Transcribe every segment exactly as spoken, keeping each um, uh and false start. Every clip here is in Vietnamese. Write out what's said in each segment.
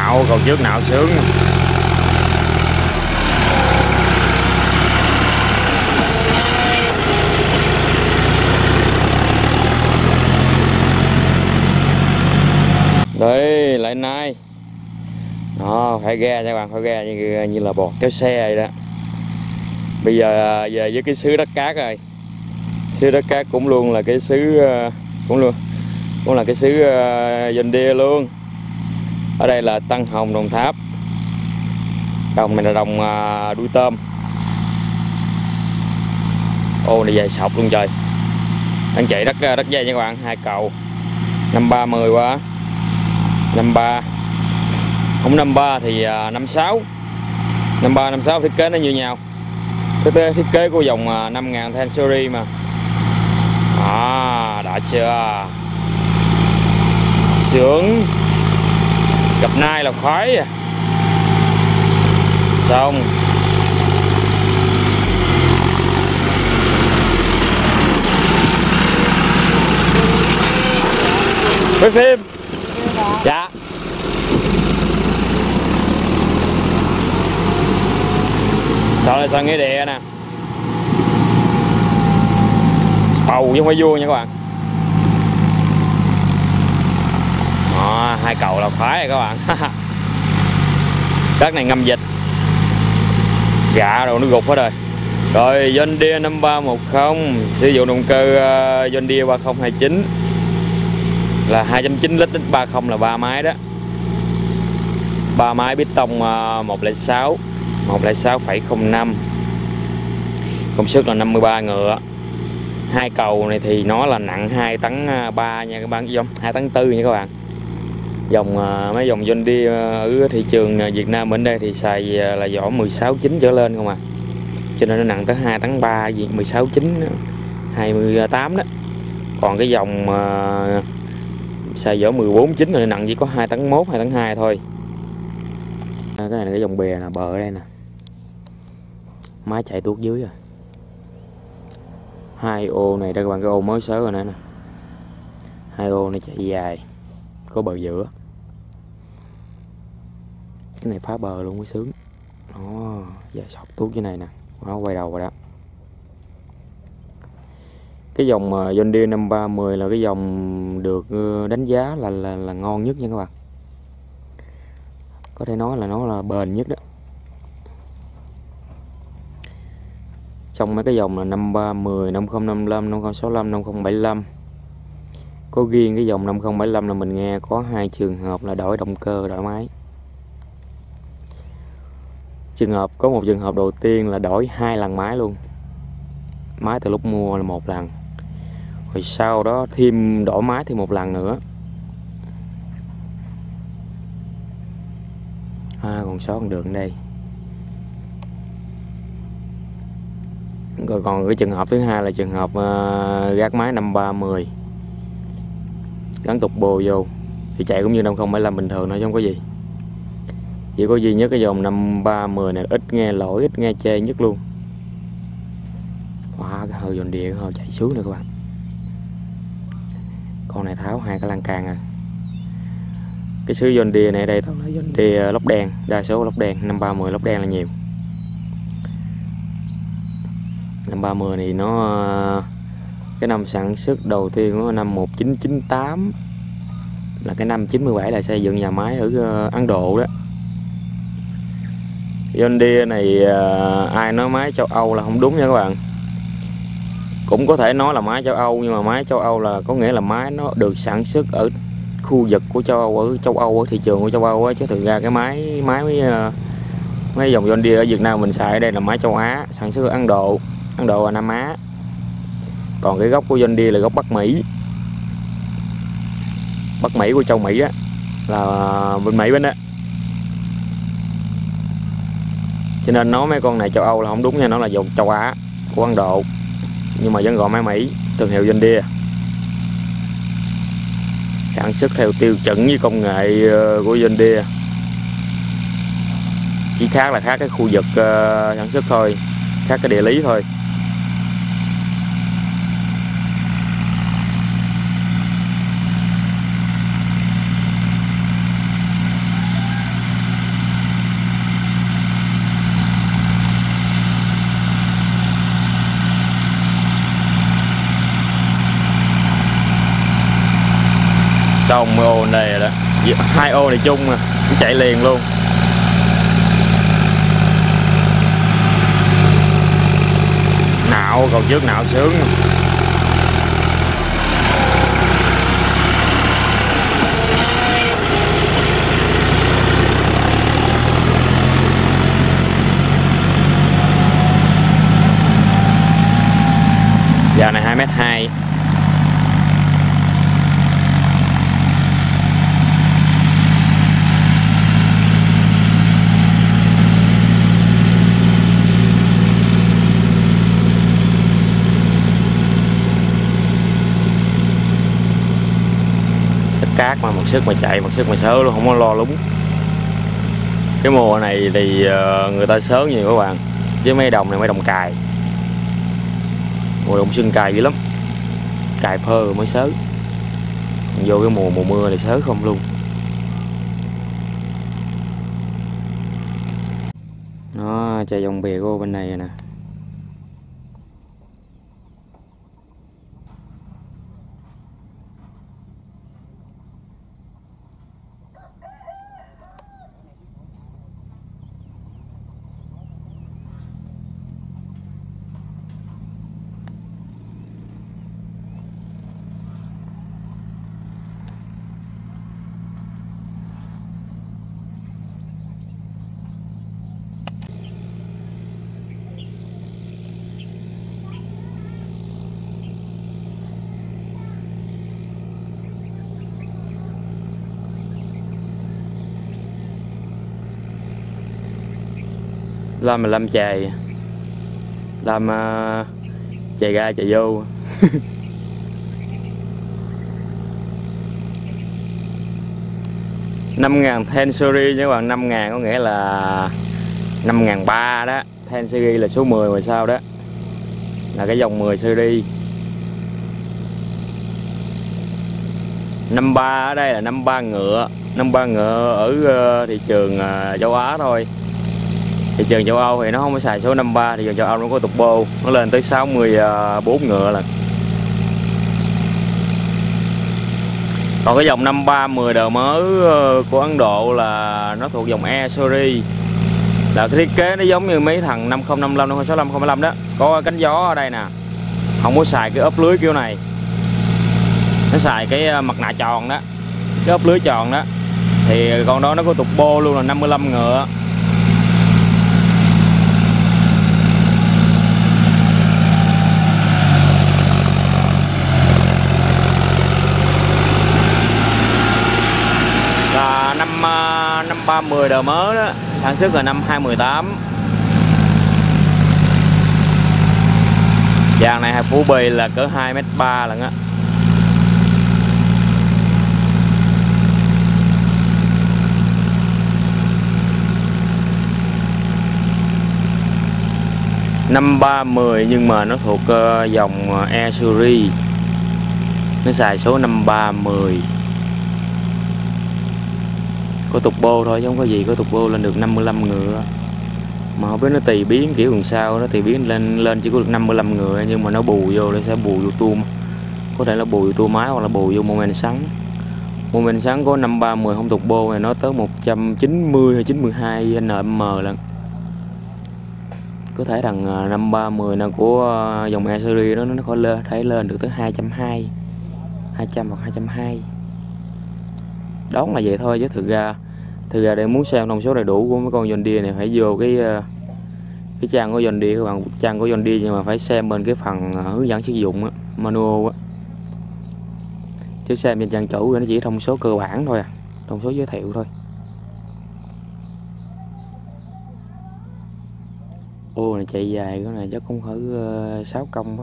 nạo, còn trước nạo sướng. Đấy, lại nay đó, phải ra nha các bạn, phải ra như, như là bọt kéo xe vậy đó. Bây giờ về với cái xứ đất cát rồi, xứ đất cát cũng luôn là cái xứ cũng luôn cũng là cái xứ John Deere luôn. Ở đây là Tân Hồng, Đồng Tháp. Đồng này là đồng đuôi tôm. Ô này dài sọc luôn trời. Đang chạy đất đất dây nha các bạn, hai cầu năm ba mười quá, năm ba không năm ba thì năm sáu, năm ba năm sáu thiết kế nó như nhau. Thiết kế thiết kế của dòng năm ngàn Ten Series mà. À, đã chưa? Sướng. Gặp nay là khoái à. Xong. Quay phim. Dạ. Sao là sao nghĩa địa nè. Bầu chứ không phải vua nha các bạn. Đó, hai cầu là khoái rồi các bạn. Đất này ngâm dịch. Gạ rồi nó gục hết rồi. Rồi John Deere năm ba một không, sử dụng động cơ uh, John Deere ba không hai chín là hai chấm chín lít, ba không là ba máy đó. ba máy piston uh, một không sáu, một không sáu phẩy không năm. Công suất là năm mươi ba ngựa. Hai cầu này thì nó là nặng hai tấn ba nha các bạn, dòng hai tấn tư nha các bạn. Dòng uh, mấy dòng John Deere ở thị trường Việt Nam bên đây thì xài là vỏ mười sáu chín trở lên không à. Cho nên nó nặng tới hai tấn ba gì mười sáu chín hai mươi tám đó. Còn cái dòng uh, xài vỏ mười bốn chín rồi nặng chỉ có hai tấn một, hai tấn hai thôi. Cái này là cái dòng bè nè, bờ ở đây nè. Máy chạy tuốt dưới rồi. Hai ô này đây các bạn, cái ô mới xới rồi nè nè. Hai ô này chạy dài, có bờ giữa. Cái này phá bờ luôn mới sướng. Đó, dài sọc tuốt cái này nè. Nó quay đầu rồi đó. Cái dòng John Deere năm ba mười là cái dòng được đánh giá là là, là ngon nhất nha các bạn. Có thể nói là nó là bền nhất đó. Trong mấy cái dòng là năm ba mười, năm không năm lăm, năm không sáu lăm, năm không bảy lăm. Có riêng cái dòng năm không bảy lăm là mình nghe có hai trường hợp là đổi động cơ, đổi máy. Trường hợp có một trường hợp đầu tiên là đổi hai lần máy luôn. Máy từ lúc mua là một lần. Rồi sau đó thêm đổi máy thêm một lần nữa. À, còn sót con đường đây. Rồi còn cái trường hợp thứ hai là trường hợp uh, gác máy năm ba mười gắn tục bồ vô thì chạy cũng như năm không bảy lăm bình thường thôi chứ không có gì. Chỉ có duy nhất cái dòng năm ba mười này ít nghe lỗi, ít nghe chê nhất luôn. Wow, cái hơi John Deere hơi chạy xuống nữa các bạn. Con này tháo hai cái lan can à. Cái xứ John Deere này ở đây toàn là John Deere lốc đen, đa số lốc đen, năm ba mười lốc đen là nhiều. Năm ba mười thì nó cái năm sản xuất đầu tiên của năm một chín chín tám là cái năm chín mươi bảy là xây dựng nhà máy ở Ấn Độ đó. John Deere này ai nói máy châu Âu là không đúng nha các bạn. Cũng có thể nói là máy châu Âu, nhưng mà máy châu Âu là có nghĩa là máy nó được sản xuất ở khu vực của châu Âu, ở châu Âu, ở thị trường của châu Âu ấy, chứ thực ra cái máy máy mấy, mấy dòng John Deere ở Việt Nam mình xài ở đây là máy châu Á, sản xuất ở Ấn Độ. Ấn Độ và Nam Á. Còn cái gốc của John Deere là gốc Bắc Mỹ. Bắc Mỹ của châu Mỹ á, là bên Mỹ bên đó. Cho nên nói mấy con này châu Âu là không đúng nha, nó là dòng châu Á của Ấn Độ. Nhưng mà vẫn gọi máy Mỹ, thương hiệu John Deere. Sản xuất theo tiêu chuẩn với công nghệ của John Deere. Chỉ khác là khác cái khu vực uh, sản xuất thôi, khác cái địa lý thôi. Xong mấy ô đây rồi đó, hai ô này chung mà chạy liền luôn. Nạo còn trước nạo sướng. Giờ này hai mét hai. Cát mà một sức mà chạy, một sức mà sớ luôn, không có lo lúng. Cái mùa này thì người ta sớ nhiều các bạn, với mấy đồng này mấy đồng cài. Mùa đồng xuân cài dữ lắm, cài phơ mới sớ. Vô cái mùa mùa mưa thì sớ không luôn. Nó chạy dòng bè của bên này nè. Làm mà làm chài, làm uh, chài ra chài vô. năm ngàn ten series nha các bạn. Năm ngàn có nghĩa là năm ngàn ba đó. ten series là số mười mà sao đó, là cái dòng mười series. Năm ba ở đây là năm ba ngựa. Năm ba ngựa ở uh, thị trường uh, châu Á thôi. Thị trường châu Âu thì nó không có xài số năm ba, thị trường châu Âu nó có turbo, nó lên tới sáu mươi bốn ngựa lần. Còn cái dòng năm ba mười đời mới của Ấn Độ là nó thuộc dòng E series, là cái thiết kế nó giống như mấy thằng năm không năm lăm, năm không sáu lăm, không lăm đó, có cánh gió ở đây nè, không có xài cái ốp lưới kiểu này, nó xài cái mặt nạ tròn đó, cái ốp lưới tròn đó. Thì con đó nó có turbo luôn, là năm mươi lăm ngựa. Là năm năm ba mười đời mới đó, sản xuất là năm hai mười tám. Dàn này Phú Bì là cỡ hai mét ba lần á. Năm ba mười nhưng mà nó thuộc uh, dòng E series, nó xài số năm ba mười. Có turbo thôi chứ không có gì, có turbo lên được năm mươi lăm ngựa. Mà không biết nó tùy biến kiểu làm sao, nó tùy biến lên lên chỉ có được năm mươi lăm ngựa, nhưng mà nó bù vô, nó sẽ bù vô tuôn. Có thể là bù vô tua máy hoặc là bù vô mô men sắn. Mô men sắn có năm ba mười không turbo này nó tới một trăm chín mươi hay chín mươi hai N M lần. Có thể thằng năm ba mười nào của dòng E series đó nó có lên thấy lên được tới hai trăm hai mươi, hai trăm hoặc hai trăm hai mươi. Đón là vậy thôi chứ thực ra thực ra để muốn xem thông số đầy đủ của mấy con John Deere này phải vô cái cái trang của John Deere các bạn, trang của John Deere, nhưng mà phải xem bên cái phần hướng dẫn sử dụng á, manual á, chứ xem trên trang chủ nó chỉ thông số cơ bản thôi à, thông số giới thiệu thôi. Ô này chạy dài cái này chắc cũng phải uh, sáu công quá.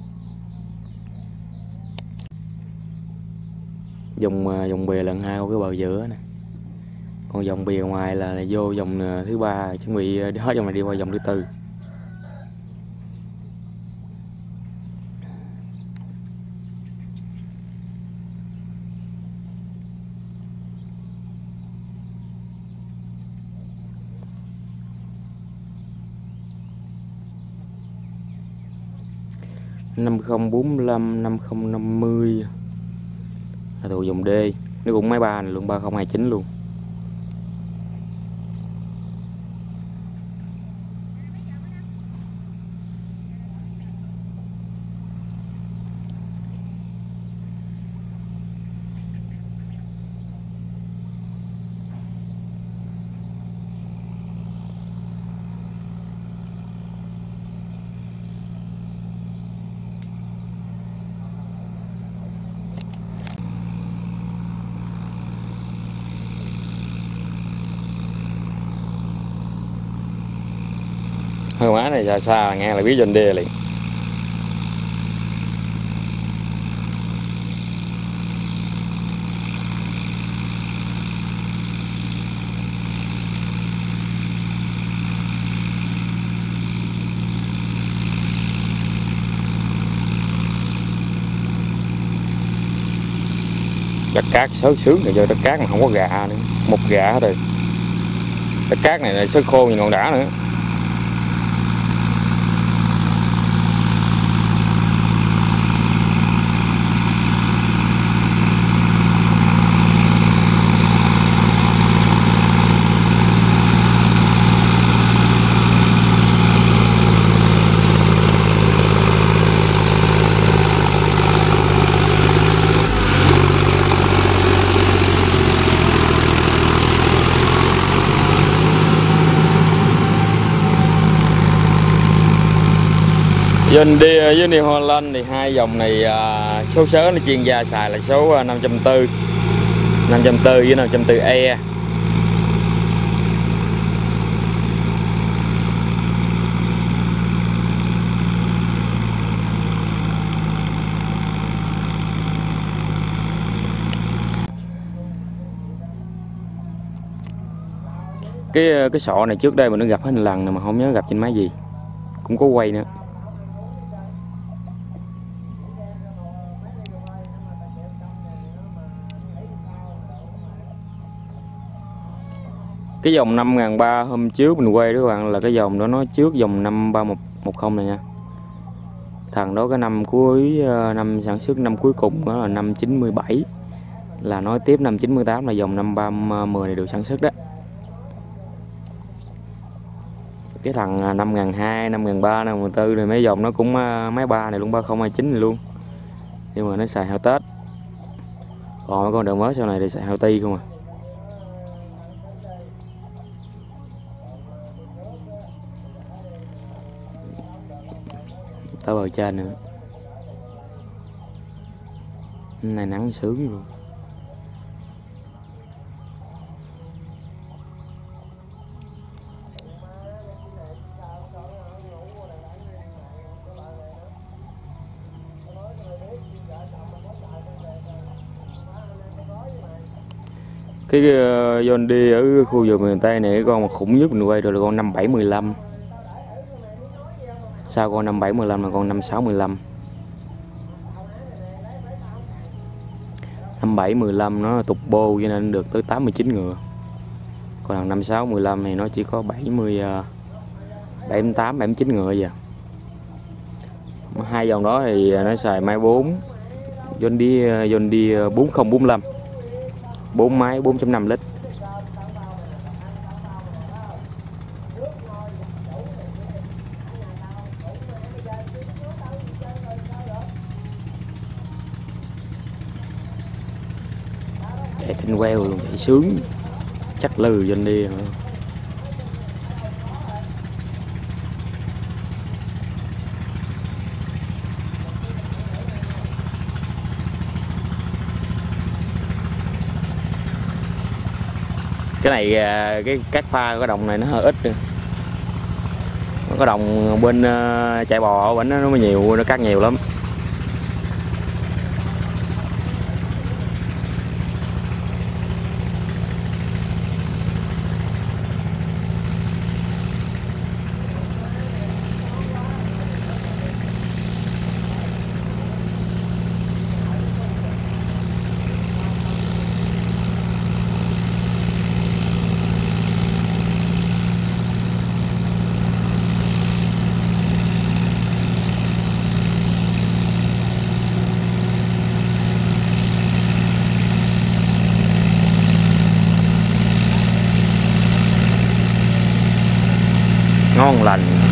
Dòng uh, dòng bìa lần hai của cái bờ giữa nè, còn dòng bìa ngoài là, là vô dòng uh, thứ ba, chuẩn bị uh, hết dòng này đi qua dòng thứ tư. năm không bốn lăm, năm không năm mươi là thuộc dòng D. Nó cũng máy ba này luôn, ba không hai chín luôn. Hơi má này xa xa nghe là biết John Deere liền. Đất cát sớt sướng rồi, do đất cát mà không có gà nữa, một gà hết rồi. Đất cát này là sớt khô nhìn còn đã nữa. John Deere với New Holland thì hai dòng này à, số sớ nó chuyên gia xài là số năm trăm bốn năm trăm bốn với năm trăm bốn E. Cái cái sọ này trước đây mình nó gặp hết một lần mà không nhớ gặp trên máy gì, cũng có quay nữa. Cái dòng năm ngàn ba hôm trước mình quay đó các bạn là cái dòng đó nó trước dòng năm ba một một không này nha. Thằng đó cái năm cuối năm sản xuất năm cuối cùng đó là năm chín mươi bảy, là nói tiếp năm chín mươi tám là dòng năm ba mười này được sản xuất đó. Cái thằng năm ngàn hai, năm ngàn ba, năm ngàn tư này mấy dòng nó cũng máy ba này luôn, ba không hai chín này luôn. Nhưng mà nó xài heo Tết. Còn mấy con đời mới sau này thì xài heo Ti không à. Tới bờ trên nữa. Này nắng sướng luôn. Cái uh, John Deere ở khu vực miền Tây này, cái con mà khủng nhất mình quay được là con năm bảy một lăm. Sau con năm bảy một lăm là con năm sáu một lăm. Năm bảy một lăm nó tục bô cho nên được tới tám mươi chín ngựa. Còn thằng năm sáu một lăm này nó chỉ có bảy mươi, bảy mươi tám, bảy mươi chín ngựa vậy. Hai dòng đó thì nó xài máy bốn John Deere, John Deere bốn không bốn lăm, bốn máy bốn chấm năm lít. Chạy tinh queo luôn, chạy sướng, chắc lừ John Deere nữa. Cái này cái cát pha cái đồng này nó hơi ít nữa. Có đồng bên chạy bò ở nó mới nhiều, nó cát nhiều lắm. ngon lành.